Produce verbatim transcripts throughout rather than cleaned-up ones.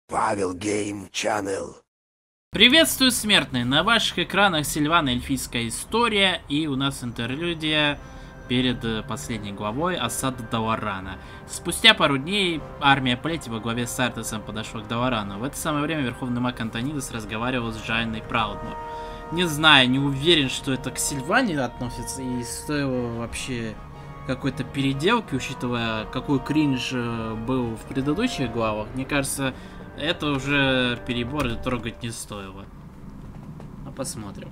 Павел Гейм Чаннел. Приветствую, смертные! На ваших экранах Сильвана эльфийская история, и у нас интерлюдия перед последней главой осада Даларана. Спустя пару дней армия плети во главе с Артесом подошла к Даларану. В это самое время верховный маг Антонидас разговаривал с Джайной Праудмур. Не знаю, не уверен, что это к Сильване относится, и стоило вообще какой-то переделки, учитывая, какой кринж был в предыдущих главах. Мне кажется, это уже перебор, и трогать не стоило. Ну, посмотрим.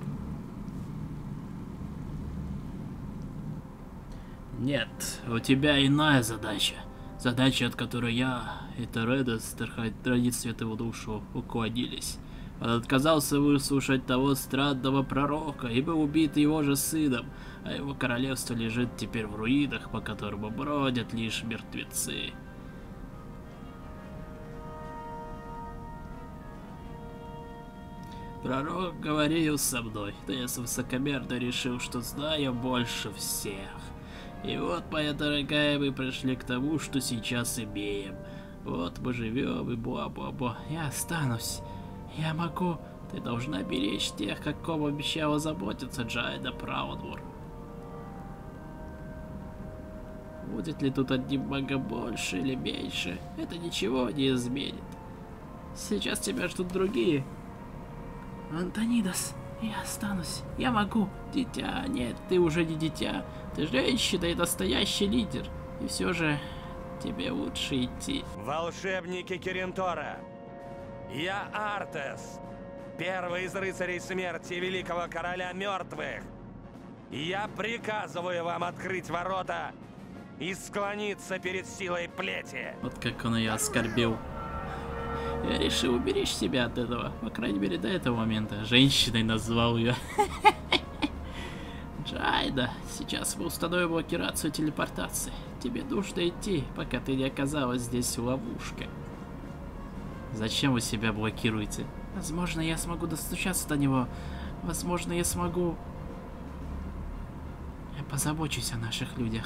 Нет, у тебя иная задача. Задача, от которой я и Тередес, родить светлую душу, уклонились. Он отказался выслушать того странного пророка и был убит его же сыном, а его королевство лежит теперь в руинах, по которым бродят лишь мертвецы. Пророк говорил со мной, но я высокомерно решил, что знаю больше всех. И вот, моя дорогая, мы пришли к тому, что сейчас имеем. Вот мы живем и бла-бла-бла. Я останусь. Я могу. Ты должна беречь тех, о ком обещала заботиться Джайна Праудмур. Будет ли тут одним магом больше или меньше, это ничего не изменит. Сейчас тебя ждут другие. Антонидас, я останусь. Я могу. Дитя, нет, ты уже не дитя. Ты женщина и настоящий лидер. И все же тебе лучше идти. Волшебники Киринтора. Я Артес, первый из рыцарей смерти великого короля мертвых. Я приказываю вам открыть ворота и склониться перед силой плети. Вот как он ее оскорбил. Я решил уберечь себя от этого, по крайней мере до этого момента. Женщиной назвал ее. Джайда, сейчас мы установим блокирацию телепортации. Тебе нужно идти, пока ты не оказалась здесь в ловушке. Зачем вы себя блокируете? Возможно, я смогу достучаться до него. Возможно, я смогу... Я позабочусь о наших людях.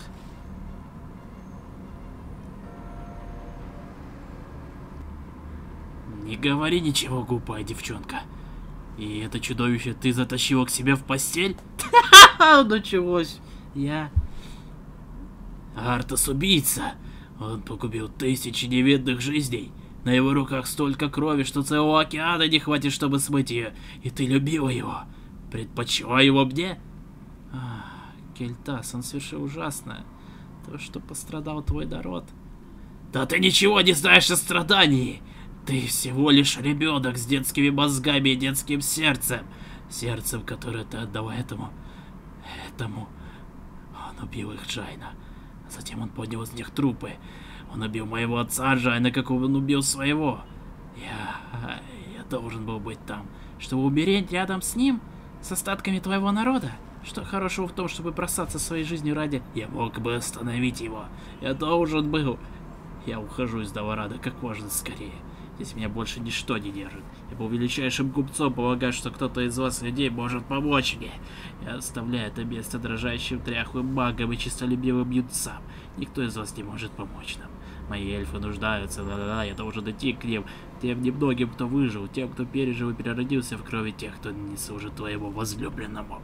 Не говори ничего, глупая девчонка. И это чудовище ты затащила к себе в постель? Началось. Я... Артес убийца. Он погубил тысячи невинных жизней. На его руках столько крови, что целого океана не хватит, чтобы смыть ее. И ты любила его. Предпочла его мне? Ах, Кельтас, он совершил ужасное. То, что пострадал твой народ. Да ты ничего не знаешь о страдании. Ты всего лишь ребенок с детскими мозгами и детским сердцем. Сердцем, которое ты отдала этому... Этому... Он убил их, Джайна. Затем он поднял из них трупы. Он убил моего отца, Джайна, как он убил своего. Я... Я должен был быть там, чтобы умереть рядом с ним, с остатками твоего народа. Что хорошего в том, чтобы бросаться своей жизнью ради... Я мог бы остановить его. Я должен был. Я ухожу из Даларана как можно скорее. Здесь меня больше ничто не держит. Я был величайшим купцом, полагаю, что кто-то из вас, людей, может помочь мне. Я оставляю это место дрожащим тряхлым магом и честолюбивым юнцам. Никто из вас не может помочь нам. Мои эльфы нуждаются, да-да-да, я должен идти к ним, тем немногим, кто выжил, тем, кто пережил и переродился в крови тех, кто не служит твоему возлюбленному.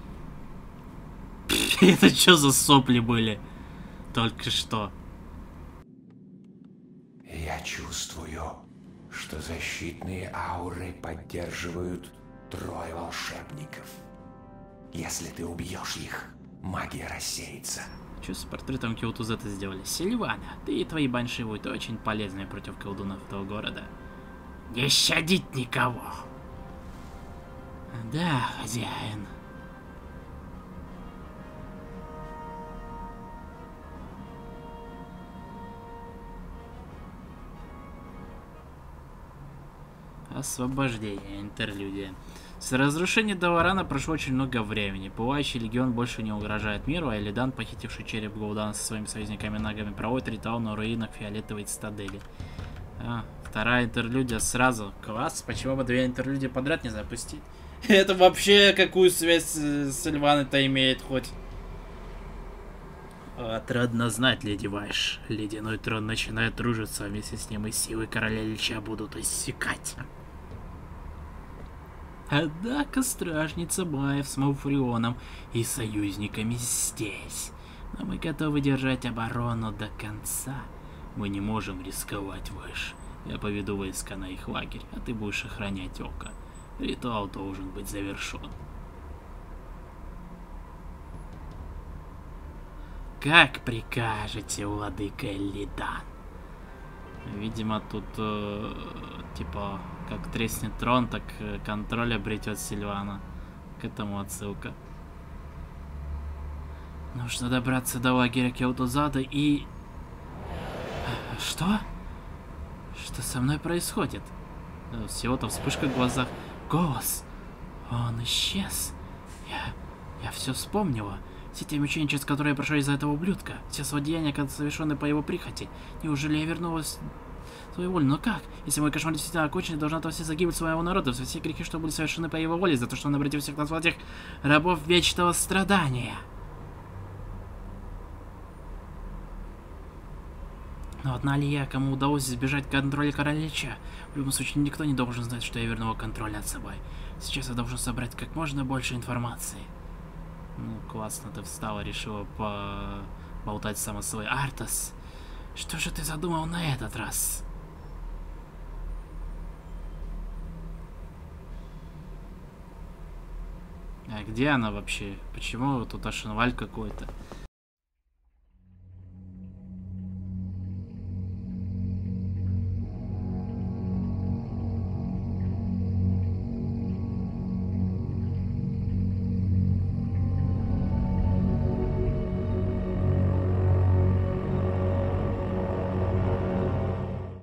Это что за сопли были? Только что. Я чувствую, что защитные ауры поддерживают трое волшебников. Если ты убьешь их, магия рассеется. Что с портретом Киотузета сделали? Сильвана, ты и твои банши будут очень полезны против колдунов этого города. Не щадить никого. Да, хозяин. Освобождение, интерлюдия. С разрушения Даларана прошло очень много времени. Пылающий легион больше не угрожает миру, а Элидан, похитивший череп Гаудана со своими союзниками-нагами, проводит ритуал на руинах фиолетовой цитадели. А, вторая интерлюдия сразу. Класс, почему бы две интерлюдии подряд не запустить? Это вообще какую связь с Сильваной-то имеет хоть? Отрадно знать, леди Вайш. Ледяной трон начинает дружиться, а вместе с ним и силы короля Лича будут иссякать. Однако стражница Маев с Малфурионом и союзниками здесь. Но мы готовы держать оборону до конца. Мы не можем рисковать, Вайш. Я поведу войска на их лагерь, а ты будешь охранять Око. Ритуал должен быть завершен. Как прикажете, владыка Элидан? Видимо, тут, э, типа, как треснет трон, так контроль обретет Сильвана. К этому отсылка. Нужно добраться до лагеря Келтузада и... Что? Что со мной происходит? Всего-то вспышка в глазах. Голос. Он исчез. Я... Я все вспомнила. Все те мучения, через которые я прошел из-за этого ублюдка. Все злодеяния, совершенные по его прихоти. Неужели я вернулась в свою волю? Но как? Если мой кошмар действительно окончен, я должна отомстить за гибель своего народа. За все грехи, что были совершены по его воле. За то, что он обратил всех нас злодеев рабов вечного страдания. Но одна ли я, кому удалось избежать контроля короля Лича? В любом случае, никто не должен знать, что я вернула контроль над собой. Сейчас я должен собрать как можно больше информации. Ну, классно ты встала, решила поболтать сама собой. Артес, что же ты задумал на этот раз? А где она вообще? Почему тут Ашенваль какой-то?